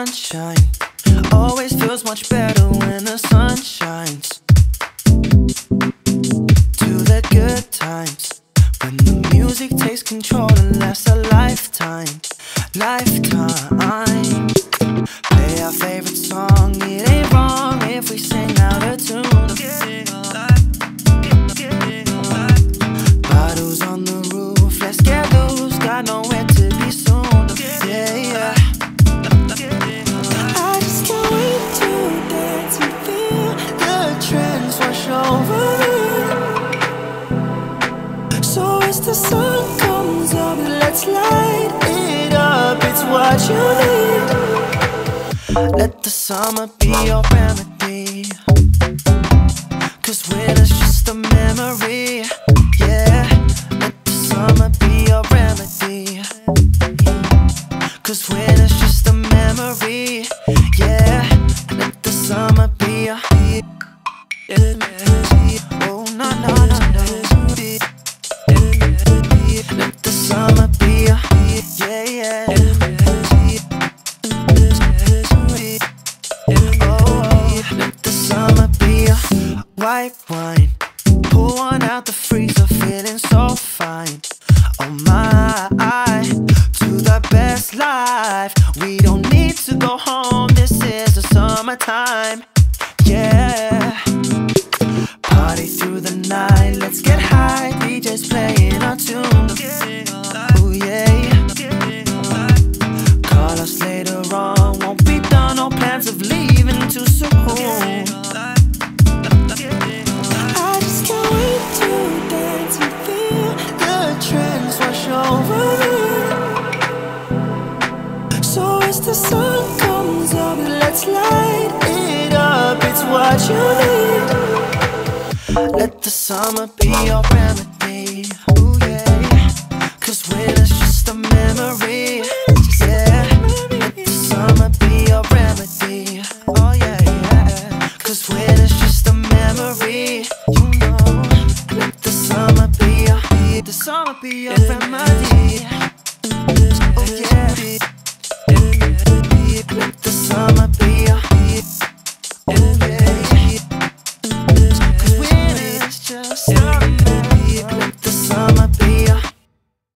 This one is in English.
sunshine. Always feels much better when the sun shines. To the good times, when the music takes control and lasts a lifetime. Lifetime. Play our favorite song, it ain't wrong if we sing out of tune. Bottles on the roof, let's get loose, got nowhere to be soon. Yeah, yeah. I just can't wait to dance and feel the trends wash over me. So as the sun comes up, let's light it up, it's what you need. Let the summer be your remedy, 'cause winter's just a memory. Yeah, let the summer be your remedy, 'cause winter's just a memory. Yeah, let the summer be your oh no no no no. Let the summer be your yeah yeah. Let the summer be a white wine. Pull one out the freezer, feeling so fine. Oh my, to the best life. We don't need to go home, this is the summertime. Yeah, party through the night, let's get high. DJ's playing our tune. Oh yeah. Call us later on, won't be done, no plans of leaving too soon. I just can't wait to dance and feel the trends wash over me. So as the sun comes up, let's light it up, it's what you need. Let the summer be your remedy.